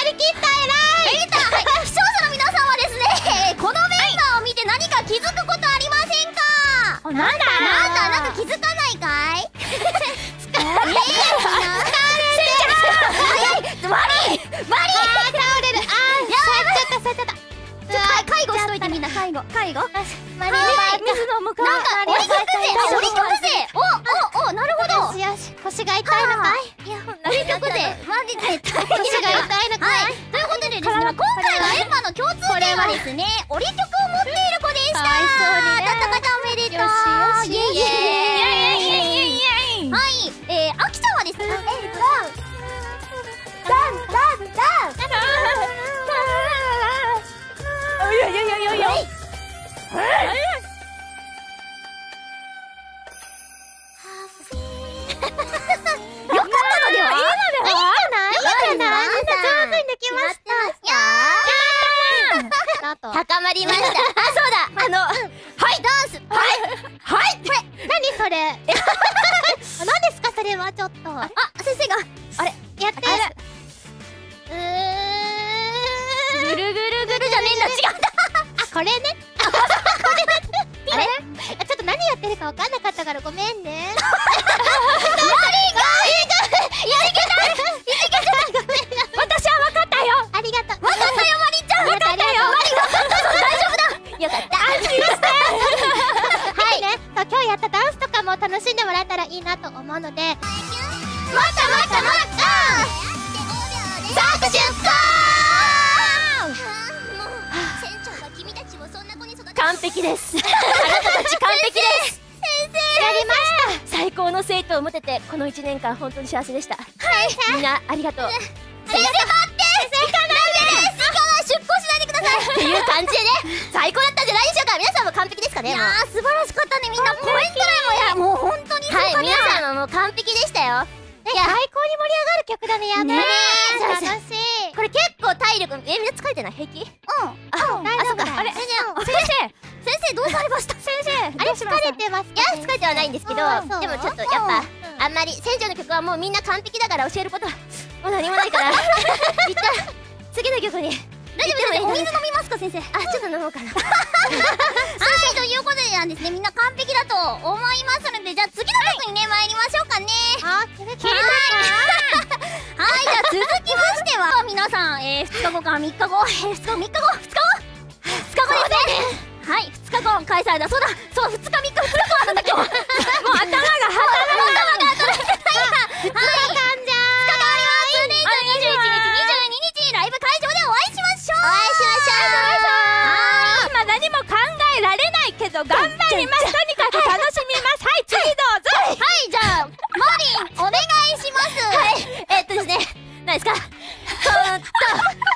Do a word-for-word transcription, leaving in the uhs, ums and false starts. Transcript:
り切った偉い。はい、視聴者の皆さんはですね、このメンバーを見て何か気づくことありませんか？ なんだなんだなんか気づかないかい？使われる。マリーマリー倒れる。あー、やばい。ちょっとちょっと介護しといてみんな。介護介護。 マリー水飲むか。 なんか折り曲勢折り曲勢。おおお、なるほど。 よしよし、腰が痛いのかい。 いや、折り曲勢マジで腰が痛いのかい。 ということでですね、今回のメンバーの共通点はですね、折り曲を持っている子でした。 かわいそうにね。 たった方おめでとう。 よしよし。 イエイイエイイエイイエイイエイ。はい、えー、あきちゃんはですね、ダンダンダン。 いやいやいやいやいや。 よかったのでは？いいのでは？いいんじゃない？いいんじゃない？みんな上手にできました。やったー。高まりました。あ、そうだ。あの、はい、ダンス。はい。はい。これ、 何それ。何ですかそれは。ちょっと。 あ、先生が、あれ、 やって。 うーん。ぐるぐるぐるじゃねえんだ。違うんだ。 あ、これね。 あれ？ ちょっと何やってるか分かんなかったからごめんね。 私は分かったよ。 ありがとう。 分かったよ、マリンちゃん。分かったよ。マリン分かった。大丈夫だ。よかった。安心して。 はいね。そう、今日やったダンスとかも楽しんでもらえたらいいなと思うので。 待った待った待った。着手完璧です。あなたたち完璧です。先生、 やりました。 最高の生徒を持ててこのいちねんかん本当に幸せでした。はい、みんなありがとう。先生待って、行かないで、行かない、出航しないでくださいっていう感じでね、最高だったんじゃないでしょうか。皆さんも完璧ですかね。いやー、素晴らしかったね。みんなコメント欄も、やもう本当にはい、皆さんももう完璧でしたよ。 いや、最高に盛り上がる曲だね。やっぱね。楽しい。 これ結構体力、え、みんな疲れてない？平気？うん。あ、 大丈夫だよ。 あれ、先生、先生どうされました？先生、 あれ疲れてます。 いや、疲れてはないんですけど、でもちょっとやっぱあんまり船長の曲はもうみんな完璧だから教えることはもう何もないから、一旦次の曲に。大丈夫です。お水飲みますか先生？あ、ちょっと飲もうかな。はい、ということでなんですね、みんな完璧だと思いますので、じゃあ次の曲にね参りましょうかね。 あ、切れた。 はい、じゃあ続きましては皆さん、えー、ふつかごかみっかご、えー、ふつかご、みっかご、ふつかご、ふつかごですね。はい、ふつかご開催だ。そうだ、そう、ふつかみっかふつかごなんだ今日。もう頭が頭が頭がふつかかんじゃー。ふつかかありますね。にじゅういちにち、にじゅうににちライブ会場でお会いしましょう。お会いしましょう。 今何も考えられないけど頑張ります。とにかく楽しみます。はい、次どうぞ。 はい、じゃあマリンお願いします。はい、えっとですね、何ですか。とーっと。